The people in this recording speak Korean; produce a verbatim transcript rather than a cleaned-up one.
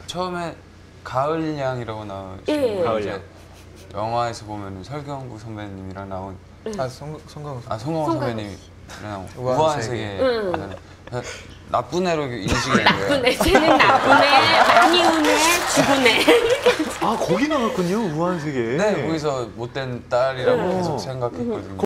처음에 가을양이라고 나오시고 예. 가을양. 영화에서 보면 설경구 선배님이랑 나온 아, 송, 송강호 아 송강호 송강호 선배님이랑 나온 우아한 우아한 세계. 세계 응. 아, 나쁜 애로 인식이 된 거예요. 나쁘네, 쟤는 나쁘네, 많이 우네, 죽으네. 아 거기 나왔군요 우한 세계. 네, 거기서 못된 딸이라고 응. 계속 생각했거든요.